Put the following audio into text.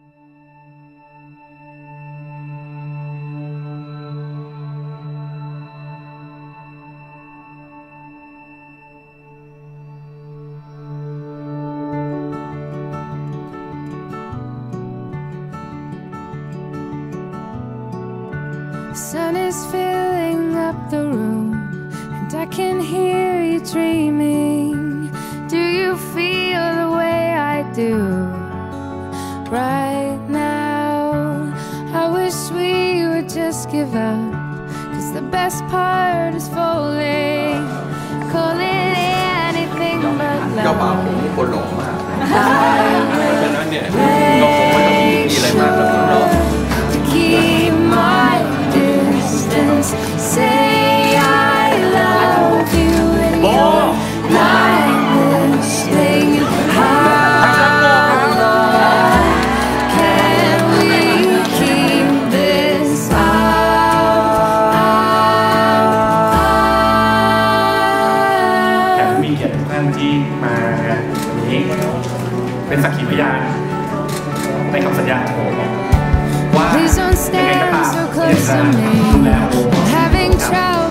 The sun is filling up the room, and I can hear you dreaming. Do you feel the way I do right now? I wish we would just give up, 'cause the best part is falling. Call it anything but เจ้าบ่าวผมคนหลงมากเพราะฉะนั้นเนี่ยก็คงไม่ต้องมีอะไรมากหรอกเนาะ Keep my distance. Say I love you and you're not listening. How long can we keep this up? แขกมีเกียรติทุกท่านที่มางานวันนี้เป็นสักขีพยานในคำสัญญาของผมว่า Please don't stand so close to me. Having trouble